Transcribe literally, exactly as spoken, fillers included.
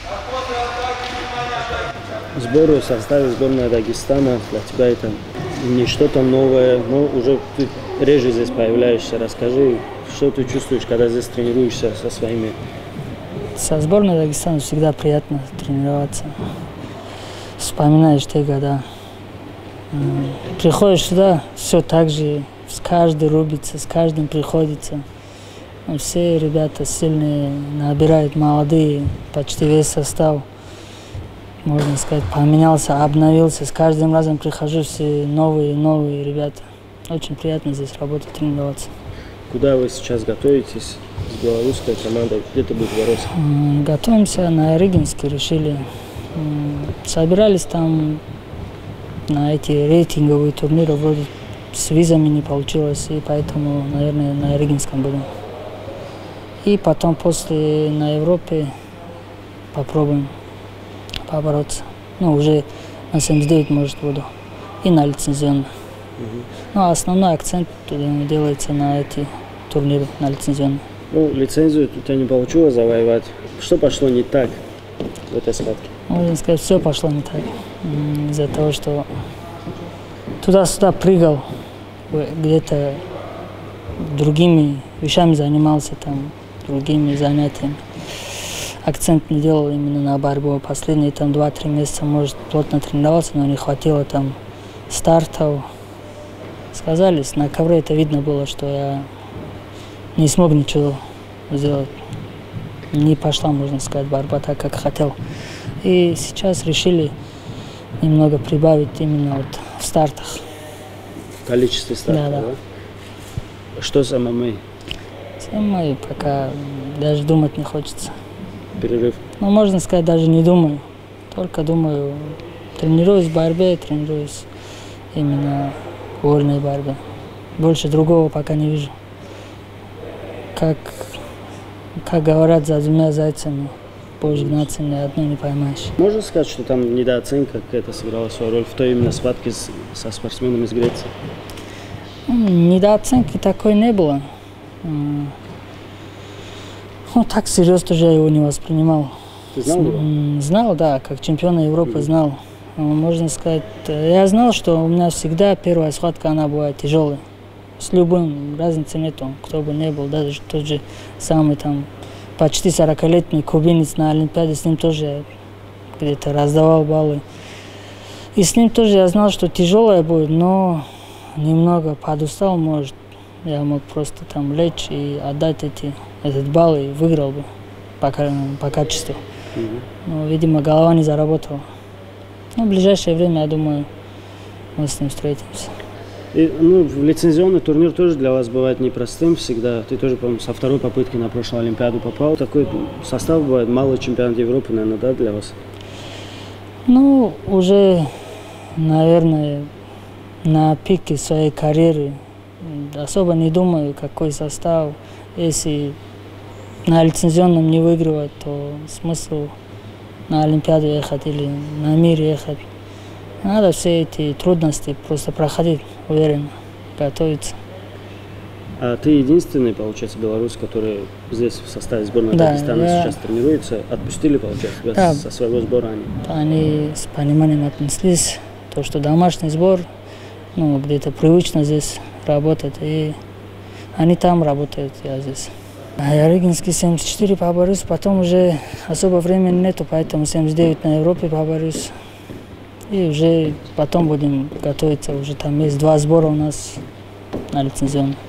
Сборы в составе сборной Дагестана для тебя это не что-то новое, но уже ты реже здесь появляешься. Расскажи, что ты чувствуешь, когда здесь тренируешься со своими? Со сборной Дагестана всегда приятно тренироваться. Вспоминаешь те года. Приходишь сюда, все так же, с каждым рубится, с каждым приходится. Все ребята сильные, набирают молодые, почти весь состав. Можно сказать, поменялся, обновился. С каждым разом прихожу, все новые новые ребята. Очень приятно здесь работать, тренироваться. Куда вы сейчас готовитесь с белорусской командой? Где ты будешь бороться? Готовимся на Рыгинске, решили. Собирались там на эти рейтинговые турниры, вроде с визами не получилось, и поэтому, наверное, на Рыгинском будем. И потом после на Европе попробуем побороться. Ну, уже на семьдесят девять, может, буду. И на лицензионно. Угу. Ну, основной акцент делается на эти турниры, на лицензионные. Ну, лицензию у тебя не получилось завоевать. Что пошло не так в этой схватке? Можно сказать, все пошло не так. Из-за того, что туда-сюда прыгал, где-то другими вещами занимался, там, другими занятиями. Акцент не делал именно на борьбу. Последние там два-три месяца, может, плотно тренировался, но не хватило там стартов. Сказались, на ковре это видно было, что я не смог ничего сделать. Не пошла, можно сказать, борьба так, как хотел. И сейчас решили немного прибавить именно вот в стартах. В количестве стартов, да? да? Что с ММА? С ММА пока даже думать не хочется. Перерыв? Ну, можно сказать, даже не думаю. Только думаю, тренируюсь в борьбе, тренируюсь именно в вольной борьбе. Больше другого пока не вижу. Как, как говорят, за двумя зайцами будешь гнаться, ни одной не поймаешь. Можно сказать, что там недооценка какая-то сыграла свою роль в той именно схватке с, со спортсменом из Греции? Недооценки такой не было. Ну, так серьезно тоже я его не воспринимал. Ты знал его? Знал, да, как чемпиона Европы mm-hmm. знал. Можно сказать, я знал, что у меня всегда первая схватка, она бывает тяжелая. С любым, разницы нету, кто бы ни был, даже тот же самый там почти сорокалетний кубинец на Олимпиаде, с ним тоже где-то раздавал баллы. И с ним тоже я знал, что тяжелая будет, но немного подустал, может, я мог просто там лечь и отдать эти, этот балл и выиграл бы по, по качеству. Mm-hmm. Но, видимо, голова не заработала. Но в ближайшее время, я думаю, мы с ним встретимся. И, ну, лицензионный турнир тоже для вас бывает непростым всегда. Ты тоже, по-моему, со второй попытки на прошлую Олимпиаду попал. Такой состав бывает, мало чемпионат Европы, наверное, да, для вас? Ну, уже, наверное, на пике своей карьеры особо не думаю, какой состав. Если на лицензионном не выигрывать, то смысл на Олимпиаду ехать или на мир ехать. Надо все эти трудности просто проходить уверенно, готовиться. А ты единственный, получается, белорус, который здесь в составе сборной да, Дагестана я... сейчас тренируется? Отпустили, получается, тебя да. со своего сбора они? Они с пониманием отнеслись, то, что домашний сбор, ну, где-то привычно здесь работать, и они там работают, я здесь. А я Рыгинский семьдесят четыре поборюсь, потом уже особо времени нету, поэтому семьдесят девять на Европе поборюсь. И уже потом будем готовиться, уже там есть два сбора у нас на лицензионном.